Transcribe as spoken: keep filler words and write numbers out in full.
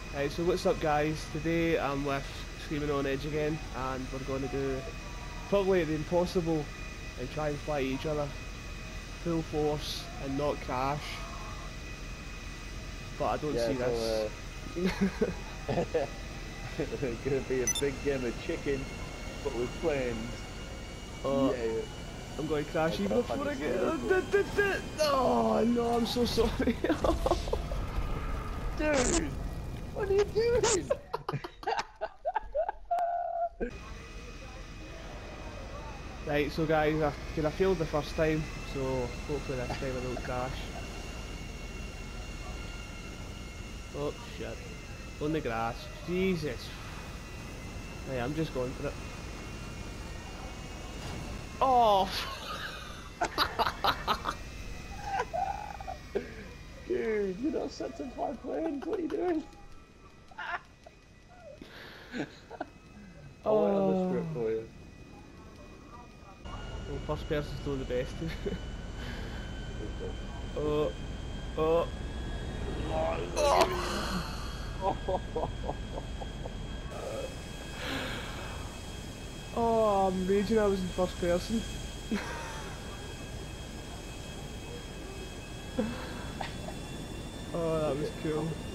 Right, so what's up guys? Today I'm with Screaming on Edge again and we're going to do probably the impossible and try and fly each other full force and not crash, but I don't Yeah, see so this. uh, it's gonna be a big game of chicken, but with planes. uh, Yeah, I'm going to crash I've even got a funny before I get... story for you. Oh no, I'm so sorry. Dude, what are you doing? Right, so guys, I, cause I failed the first time, so hopefully this time I don't crash. Oh shit. On the grass. Jesus. Right, I'm just going for it. Oh! Dude, you're not set to fly planes. What are you doing? I'll wait on the Oh! script for you. Well, first person's still the best. Okay. Oh! Okay. Oh! Oh, look at me. Oh! Oh, I'm raging I was in first person. Oh, that was cool.